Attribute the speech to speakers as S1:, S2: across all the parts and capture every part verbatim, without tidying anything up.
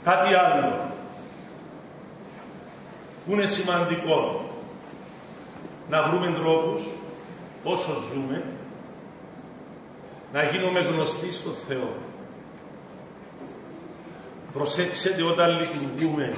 S1: Κάτι άλλο που είναι σημαντικό, να βρούμε τρόπους όσο ζούμε να γίνουμε γνωστοί στο Θεό. Προσέξτε όταν λειτουργούμε,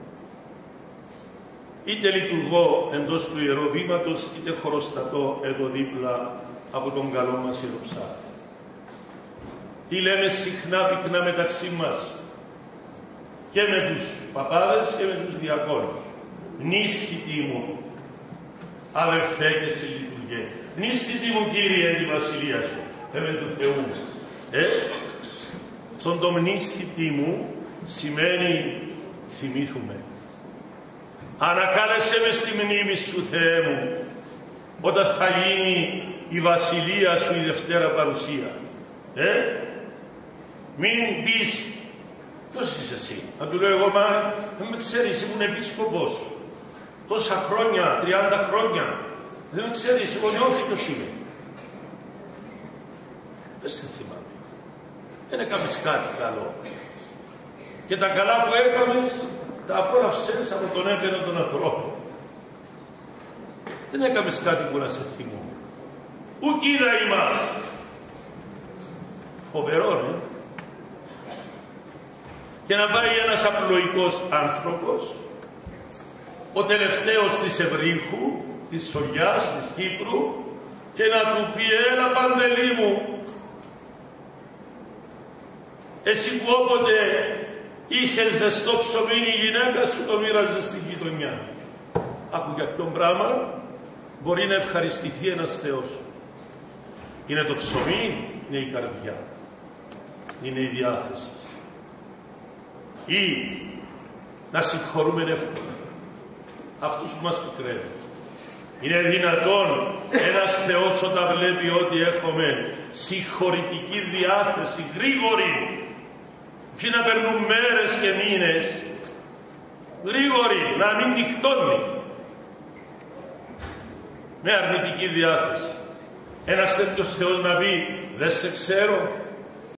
S1: είτε λειτουργώ εντός του ιεροβήματος, είτε χωροστατώ εδώ δίπλα από τον καλό μας ιεροψάτη. Τι λέμε συχνά πυκνά μεταξύ μας και με τους παπάδες και με τους διακόνους. Νίσχυτη μου, αδερφέ και συλλειτουργέ. Νίσχυτη μου, Κύριε, τη βασιλεία σου, έμε του Θεού μας. Ε, στον το μνίσχυτη μου σημαίνει θυμήθουμε. Ανακάλεσέ με στη μνήμη σου, Θεέ μου, όταν θα γίνει η βασιλεία σου η Δευτέρα παρουσία. Ε, μην πεις, ποιος είσαι εσύ? Να του λέω εγώ, μα δεν με ξέρεις, ήμουν επίσκοπος. Τόσα χρόνια, τριάντα χρόνια. Δεν με ξέρεις, εγώ νεόφυτος είμαι. Δεν σε θυμάμαι. Δεν έκαμες κάτι καλό. Και τα καλά που έκαμες, τα απόλαυσες από τον έμπαινο των ανθρώπων. Δεν έκαμες κάτι που να σε θυμούμε. Ουκ είδα ημάς. Φοβερό, ναι. Και να πάει ένας απλοϊκός άνθρωπος, ο τελευταίος της Ευρύχου, της Σογιάς, της Κύπρου, και να του πει, έλα Παντελή μου, εσύ που όποτε είχε ζεστό ψωμί η γυναίκα σου το μοίραζε στην γειτονιά. Άκου για ποιον πράγμα μπορεί να ευχαριστηθεί ένας Θεός. Είναι το ψωμί, είναι η καρδιά, είναι η διάθεση. Ή να συγχωρούμε εύκολα αυτούς που μας πικραίνουν. Είναι δυνατόν ένας Θεός όταν βλέπει ότι έχουμε συγχωρητική διάθεση, γρήγορη, όχι να περνούν μέρες και μήνες, γρήγορη, να μην νυχτώνει, με αρνητική διάθεση. Ένας τέτοιος Θεός να πει, δεν σε ξέρω,